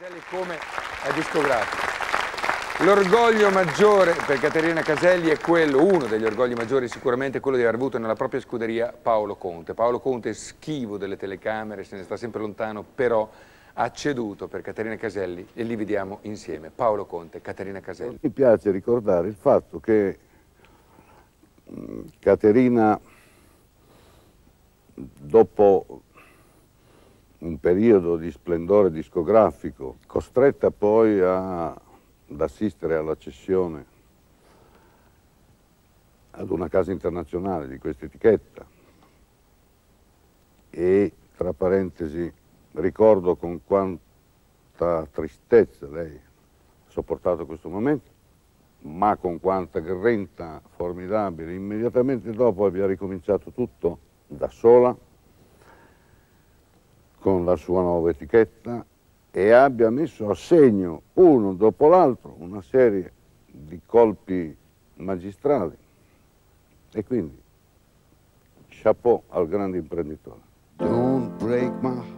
Caselli come a discografica. L'orgoglio maggiore per Caterina Caselli è quello, uno degli orgogli maggiori sicuramente, quello di aver avuto nella propria scuderia Paolo Conte. Paolo Conte è schivo delle telecamere, se ne sta sempre lontano, però ha ceduto per Caterina Caselli e li vediamo insieme. Paolo Conte, Caterina Caselli. Mi piace ricordare il fatto che Caterina, dopo un periodo di splendore discografico, costretta poi ad assistere alla cessione ad una casa internazionale di questa etichetta, e tra parentesi ricordo con quanta tristezza lei ha sopportato questo momento, ma con quanta grinta formidabile. Immediatamente dopo abbia ricominciato tutto da sola, con la sua nuova etichetta, e abbia messo a segno, uno dopo l'altro, una serie di colpi magistrali. E quindi, chapeau al grande imprenditore. Don't break my